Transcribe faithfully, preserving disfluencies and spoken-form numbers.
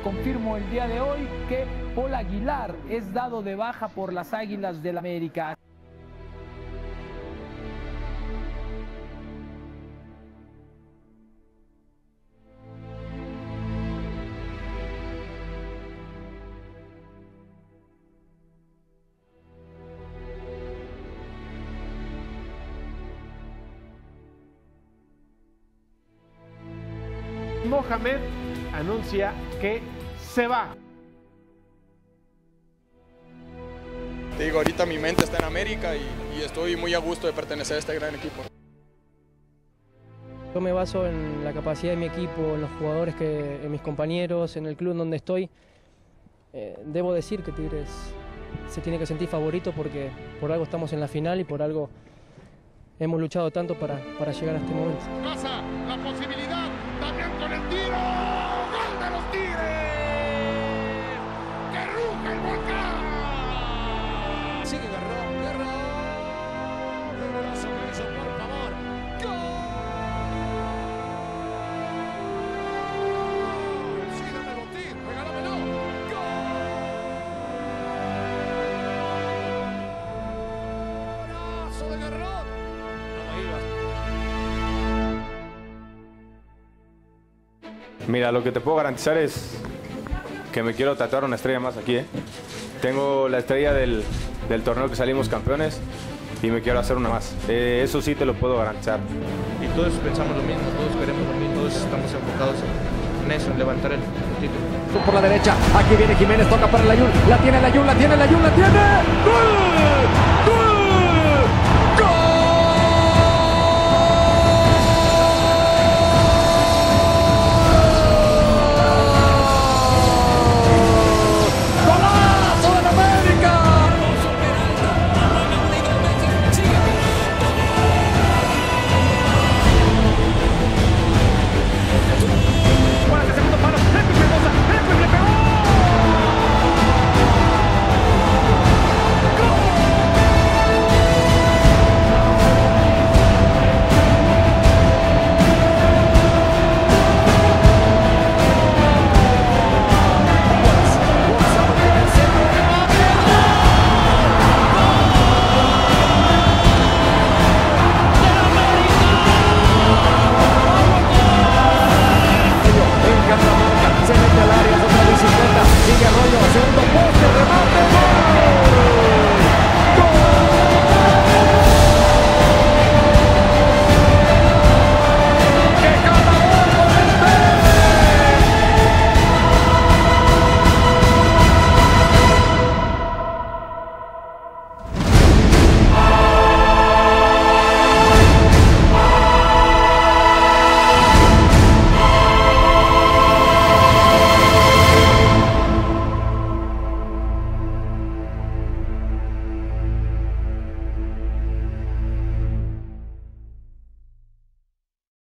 confirmo el día de hoy que Paul Aguilar es dado de baja por las Águilas del América. Mohamed anuncia que se va. Te digo, ahorita mi mente está en América y, y estoy muy a gusto de pertenecer a este gran equipo. Yo me baso en la capacidad de mi equipo, en los jugadores, que, en mis compañeros, en el club en donde estoy. Eh, debo decir que Tigres se tiene que sentir favorito porque por algo estamos en la final y por algo hemos luchado tanto para, para llegar a este momento. Pasa la posibilidad, también con el tiro, ¡gol de los Tigres! ¡Que ruge el volcán! Sigue Garrón, Garrón, de brazo Nelson, por favor, ¡gol! Sí, dame Botín, regálamelo, ¡golazo de Garrón! Mira, lo que te puedo garantizar es que me quiero tatuar una estrella más aquí, ¿eh? Tengo la estrella del, del torneo que salimos campeones y me quiero hacer una más. Eh, eso sí te lo puedo garantizar. Y todos pensamos lo mismo, todos queremos lo mismo, todos estamos enfocados en eso, en levantar el título. Por la derecha, aquí viene Jiménez, toca para el Ayun, la tiene el Ayun, la tiene el Ayun, la tiene. ¡Gol! ¡Gol!